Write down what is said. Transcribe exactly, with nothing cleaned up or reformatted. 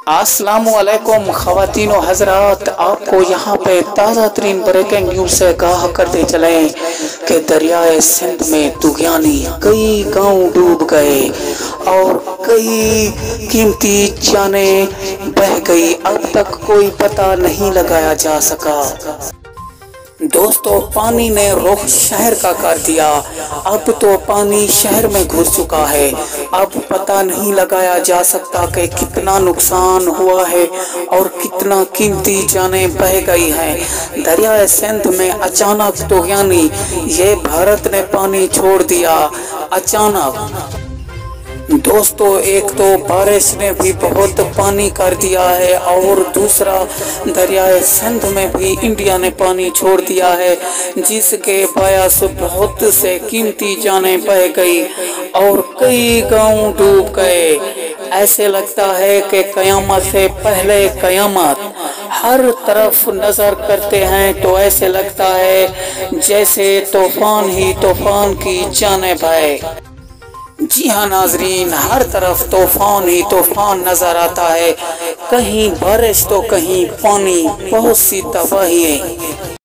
अस्सलामु अलैकुम ख़वातीन व हज़रात, आपको यहाँ पे ताज़ा तरीन ब्रेकिंग न्यूज़ से आगाह करते चलें कि दरियाए सिंध में तुग़यानी कई गांव डूब गए और कई कीमती जानें बह गई। अब तक कोई पता नहीं लगाया जा सका। दोस्तों, पानी ने रुख शहर का कर दिया। अब तो पानी शहर में घुस चुका है। अब पता नहीं लगाया जा सकता कि कितना नुकसान हुआ है और कितना कीमती जानें बह गई हैं। दरियाए सिंध में अचानक तुग़यानी, ये भारत ने पानी छोड़ दिया अचानक। दोस्तों, एक तो बारिश ने भी बहुत पानी कर दिया है और दूसरा दरियाए सिंध में भी इंडिया ने पानी छोड़ दिया है, जिसके बायस बहुत से कीमती जानें बह गई और कई गांव डूब गए। ऐसे लगता है कि कयामत से पहले कयामत। हर तरफ नजर करते हैं तो ऐसे लगता है जैसे तूफान ही तूफान की जानें बहे। जी हाँ नाजरीन, हर तरफ तूफान ही तूफान नजर आता है। कहीं बारिश तो कहीं पानी, बहुत सी तबाही है।